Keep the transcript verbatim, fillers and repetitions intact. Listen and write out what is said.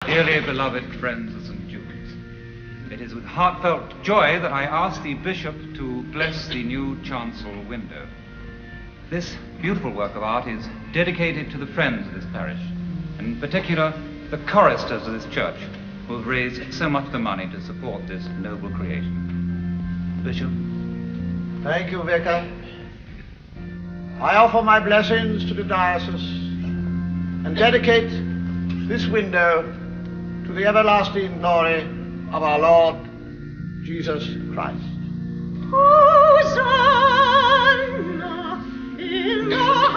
Dearly beloved friends of Saint Jude's, it is with heartfelt joy that I ask the Bishop to bless the new chancel window. This beautiful work of art is dedicated to the friends of this parish, and in particular the choristers of this church, who have raised so much of the money to support this noble creation. Bishop. Thank you, Vicar. I offer my blessings to the diocese and dedicate this window to the everlasting glory of our Lord Jesus Christ. Hosanna in the